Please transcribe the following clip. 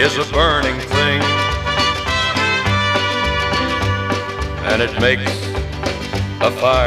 is a burning thing, and it makes a fire.